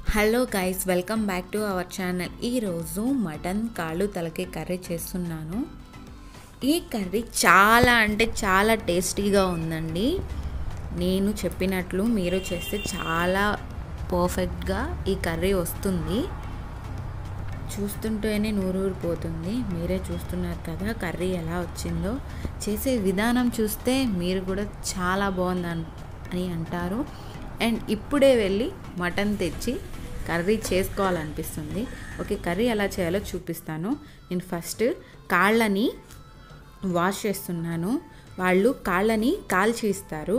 Hello guys, welcome back to our channel. ఈరోజు mutton కాళ్ళు తలకి కర్రీ చేస్తున్నాను. ఈ కర్రీ చాలా అంటే చాలా టేస్టీగా ఉందండి. నేను చెప్పినట్లు మీరు చేస్తే చాలా పర్ఫెక్ట్గా ఈ కర్రీ వస్తుంది. చూస్తుంటేనే నూరూరిపోతుంది. మీరే చూస్తున్నారు కదా కర్రీ ఎలా వచ్చిందో. చేసే విధానం చూస్తే మీరు కూడా చాలా బాగుందని అంటారు. అండ్ ఇప్పుడే వెళ్ళి మటన్ తెచ్చి కర్రీ చేసుకోవాలనిపిస్తుంది. ఓకే, కర్రీ ఎలా చేయాలో చూపిస్తాను. నేను ఫస్ట్ కాళ్ళని వాష్ చేస్తున్నాను. వాళ్ళు కాళ్ళని కాల్చి ఇస్తారు.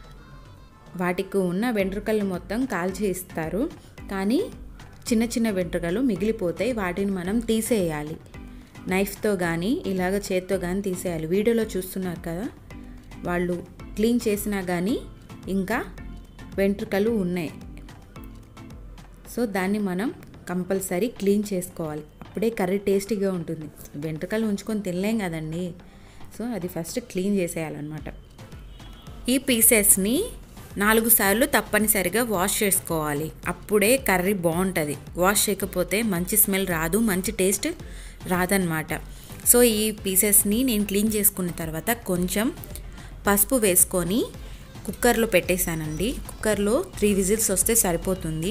వాటికి ఉన్న వెంట్రుకలు మొత్తం కాల్చి ఇస్తారు, కానీ చిన్న చిన్న వెంట్రుకలు మిగిలిపోతాయి. వాటిని మనం తీసేయాలి. నైఫ్తో కానీ ఇలాగ చేత్తో కానీ తీసేయాలి. వీడియోలో చూస్తున్నారు కదా, వాళ్ళు క్లీన్ చేసినా కానీ ఇంకా వెంట్రుకలు ఉన్నాయి. సో దాన్ని మనం కంపల్సరీ క్లీన్ చేసుకోవాలి. అప్పుడే కర్రీ టేస్టీగా ఉంటుంది. వెంట్రుకలు ఉంచుకొని తినలేం కదండి. సో అది ఫస్ట్ క్లీన్ చేసేయాలన్నమాట. ఈ పీసెస్ని 4 సార్లు తప్పనిసరిగా వాష్ చేసుకోవాలి. అప్పుడే కర్రీ బాగుంటుంది. వాష్ చేయకపోతే మంచి స్మెల్ రాదు, మంచి టేస్ట్ రాదన్నమాట. సో ఈ పీసెస్ని నేను క్లీన్ చేసుకున్న తర్వాత కొంచెం పసుపు వేసుకొని కుక్కర్లో పెట్టేశానండి. కుక్కర్లో 3 విజిల్స్ వస్తే సరిపోతుంది.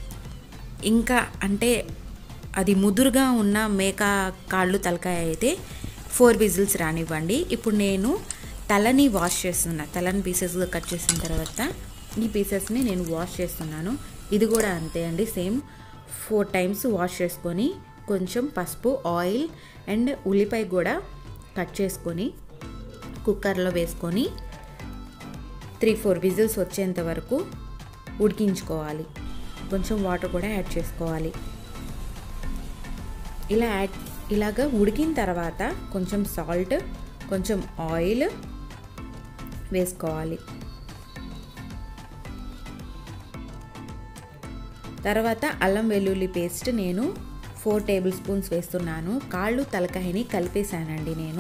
ఇంకా అంటే అది ముదురుగా ఉన్న మేక కాళ్ళు తలకాయ అయితే 4 విజిల్స్ రానివ్వండి. ఇప్పుడు నేను తలని వాష్ చేస్తున్నా. తలని పీసెస్గా కట్ చేసిన తర్వాత ఈ పీసెస్ని నేను వాష్ చేస్తున్నాను. ఇది కూడా అంతే అండి, సేమ్ 4 టైమ్స్ వాష్ చేసుకొని కొంచెం పసుపు, ఆయిల్ అండ్ ఉల్లిపాయ కూడా కట్ చేసుకొని కుక్కర్లో వేసుకొని 3-4 విజిల్స్ వచ్చేంత వరకు ఉడికించుకోవాలి. కొంచెం వాటర్ కూడా యాడ్ చేసుకోవాలి. ఇలాగా ఉడికిన తర్వాత కొంచెం సాల్ట్, కొంచెం ఆయిల్ వేసుకోవాలి. తర్వాత అల్లం వెల్లుల్లి పేస్ట్ నేను 4 టేబుల్ స్పూన్స్ వేస్తున్నాను. కాళ్ళు తలకాయని కలిపేసానండి నేను.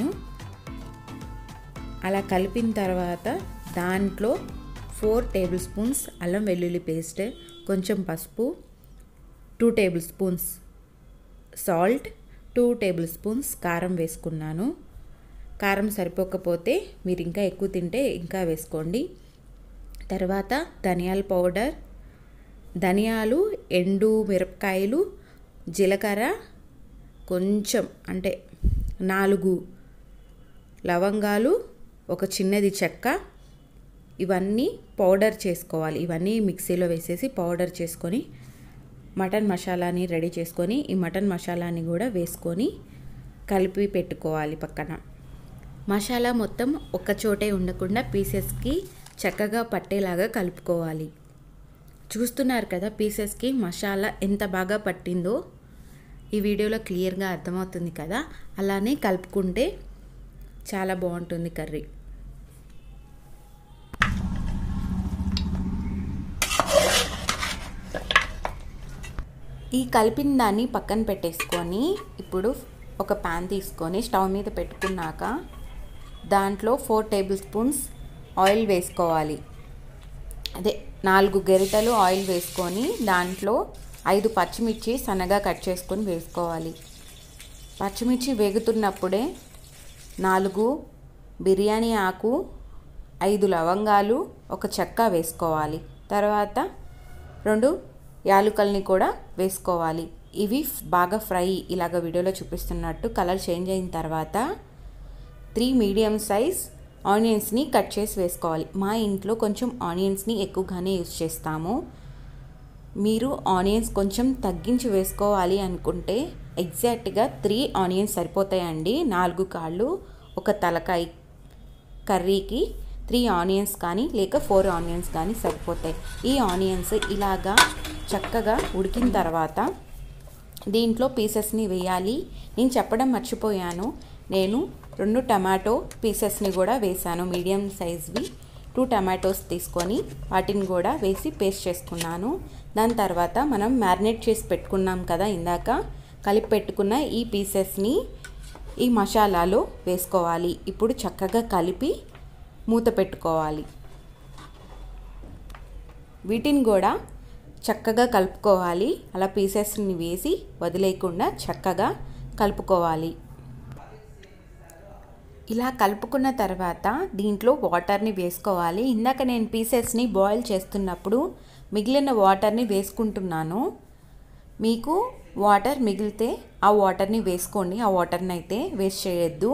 అలా కలిపిన తర్వాత దాంట్లో 4 టేబుల్ స్పూన్స్ అల్లం వెల్లుల్లి పేస్ట్, కొంచెం పసుపు, 2 tablespoons salt, 2 tablespoons కారం వేసుకున్నాను. కారం సరిపోకపోతే మీరు ఇంకా ఎక్కువ తింటే ఇంకా వేసుకోండి. తర్వాత ధనియాల పౌడర్, ధనియాలు, ఎండు మిరపకాయలు, జీలకర్ర, కొంచెం అంటే 4 లవంగాలు, ఒక చిన్నది చెక్క, ఇవన్నీ పౌడర్ చేసుకోవాలి. ఇవన్నీ మిక్సీలో వేసేసి పౌడర్ చేసుకొని మటన్ మసాలాని రెడీ చేసుకొని ఈ మటన్ మసాలాని కూడా వేసుకొని కలిపి పెట్టుకోవాలి పక్కన. మసాలా మొత్తం ఒక చోటే ఉండకుండా పీసెస్కి చక్కగా పట్టేలాగా కలుపుకోవాలి. చూస్తున్నారు కదా పీసెస్కి మసాలా ఎంత బాగా పట్టిందో ఈ వీడియోలో క్లియర్గా అర్థమవుతుంది కదా. అలానే కలుపుకుంటే చాలా బాగుంటుంది కర్రీ. ఈ కలిపిన దాన్ని పక్కన పెట్టేసుకొని ఇప్పుడు ఒక ప్యాన్ తీసుకొని స్టవ్ మీద పెట్టుకున్నాక దాంట్లో 4 టేబుల్ స్పూన్స్ ఆయిల్ వేసుకోవాలి. అదే 4 గరిటెలు ఆయిల్ వేసుకొని దాంట్లో 5 పచ్చిమిర్చి సన్నగా కట్ చేసుకొని వేసుకోవాలి. పచ్చిమిర్చి వేగుతున్నప్పుడే 4 బిర్యానీ ఆకు, 5 లవంగాలు, ఒక చెక్క వేసుకోవాలి. తర్వాత 2 యాలకుల్ని కూడా వేసుకోవాలి. ఇవి బాగా ఫ్రై ఇలాగ వీడియోలో చూపిస్తున్నట్టు కలర్ చేంజ్ అయిన తర్వాత 3 మీడియం సైజ్ ఆనియన్స్ని కట్ చేసి వేసుకోవాలి. మా ఇంట్లో కొంచెం ఆనియన్స్ని ఎక్కువగానే యూజ్ చేస్తాము. మీరు ఆనియన్స్ కొంచెం తగ్గించి వేసుకోవాలి అనుకుంటే ఎగ్జాక్ట్గా 3 ఆనియన్స్ సరిపోతాయండి. 4 కాళ్ళు, ఒక తలకాయ కర్రీకి 3 ఆనియన్స్ కానీ లేక 4 ఆనియన్స్ కానీ సరిపోతాయి. ఈ ఆనియన్స్ ఇలాగా చక్కగా ఉడికిన తర్వాత దీంట్లో పీసెస్ని వేయాలి. నేను చెప్పడం మర్చిపోయాను, నేను 2 టమాటో పీసెస్ని కూడా వేసాను. మీడియం సైజ్వి 2 టమాటోస్ తీసుకొని వాటిని కూడా వేసి పేస్ట్ చేసుకున్నాను. దాని తర్వాత మనం మ్యారినేట్ చేసి పెట్టుకున్నాం కదా, ఇందాక కలిపి పెట్టుకున్న ఈ పీసెస్ని ఈ మసాలాలో వేసుకోవాలి. ఇప్పుడు చక్కగా కలిపి మూత పెట్టుకోవాలి. వీటిని కూడా చక్కగా కలుపుకోవాలి. అలా పీసెస్ని వేసి వదిలేయకుండా చక్కగా కలుపుకోవాలి. ఇలా కలుపుకున్న తర్వాత దీంట్లో వాటర్ని వేసుకోవాలి. ఇందాక నేను పీసెస్ని బాయిల్ చేస్తున్నప్పుడు మిగిలిన వాటర్ని వేసుకుంటున్నాను. మీకు వాటర్ మిగిలితే ఆ వాటర్ని వేసుకోండి, ఆ వాటర్ని అయితే వేస్ట్ చేయొద్దు.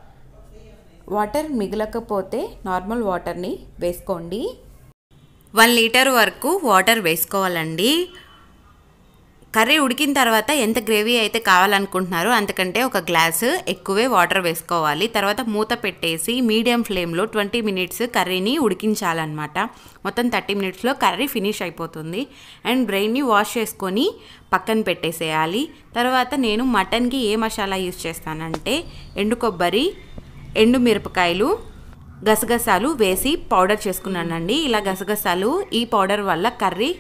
వాటర్ మిగలకపోతే నార్మల్ వాటర్ని వేసుకోండి. 1 లీటర్ వరకు వాటర్ వేసుకోవాలండి. కర్రీ ఉడికిన తర్వాత ఎంత గ్రేవీ అయితే కావాలనుకుంటున్నారో అంతకంటే ఒక గ్లాసు ఎక్కువే వాటర్ వేసుకోవాలి. తర్వాత మూత పెట్టేసి మీడియం ఫ్లేమ్లో 20 మినిట్స్ కర్రీని ఉడికించాలన్నమాట. మొత్తం 30 మినిట్స్లో కర్రీ ఫినిష్ అయిపోతుంది. అండ్ బ్రెయిన్ని వాష్ చేసుకొని పక్కన పెట్టేసేయాలి. తర్వాత నేను మటన్కి ఏ మసాలా యూజ్ చేస్తానంటే ఎండు కొబ్బరి, ఎండు మిరపకాయలు, గసగసాలు వేసి పౌడర్ చేసుకున్నానండి. ఇలా గసగసాలు ఈ పౌడర్ వల్ల కర్రీ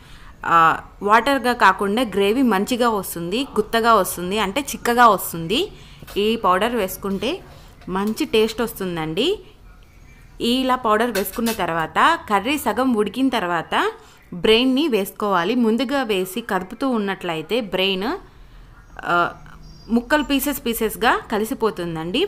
వాటర్గా కాకుండా గ్రేవీ మంచిగా వస్తుంది, గుత్తగా వస్తుంది, అంటే చిక్కగా వస్తుంది. ఈ పౌడర్ వేసుకుంటే మంచి టేస్ట్ వస్తుందండి. ఇలా పౌడర్ వేసుకున్న తర్వాత కర్రీ సగం ఉడికిన తర్వాత బ్రెయిన్ని వేసుకోవాలి. ముందుగా వేసి కదుపుతూ ఉన్నట్లయితే బ్రెయిన్ ముక్కలు పీసెస్గా కలిసిపోతుందండి.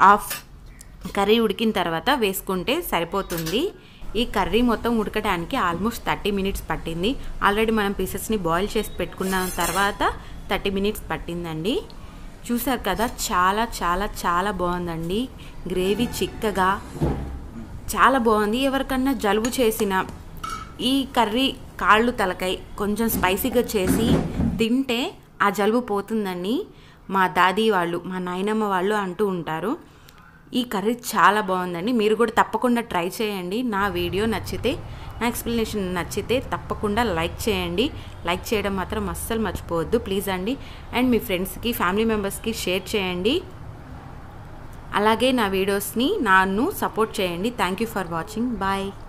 కర్రీ ఉడికిన తర్వాత వేసుకుంటే సరిపోతుంది. ఈ కర్రీ మొత్తం ఉడకడానికి ఆల్మోస్ట్ 30 మినిట్స్ పట్టింది. ఆల్రెడీ మనం పీసెస్ని బాయిల్ చేసి పెట్టుకున్న తర్వాత 30 మినిట్స్ పట్టిందండి. చూసారు కదా, చాలా చాలా చాలా బాగుందండి. గ్రేవీ చిక్కగా చాలా బాగుంది. ఎవరికన్నా జలుబు చేసిన ఈ కర్రీ కాళ్ళు తలకాయ కొంచెం స్పైసీగా చేసి తింటే ఆ జలుబు పోతుందని మా దాదీ వాళ్ళు, మా నాయనమ్మ వాళ్ళు అంటూ ఉంటారు. ఈ కర్రీ చాలా బాగుందండి. మీరు కూడా తప్పకుండా ట్రై చేయండి. నా వీడియో నచ్చితే, నా ఎక్స్ప్లెనేషన్ నచ్చితే తప్పకుండా లైక్ చేయండి. లైక్ చేయడం మాత్రం అస్సలు మర్చిపోవద్దు ప్లీజ్ అండి. అండ్ మీ ఫ్రెండ్స్కి, ఫ్యామిలీ మెంబర్స్కి షేర్ చేయండి. అలాగే నా వీడియోస్ని నన్ను సపోర్ట్ చేయండి. Thank you for watching. Bye.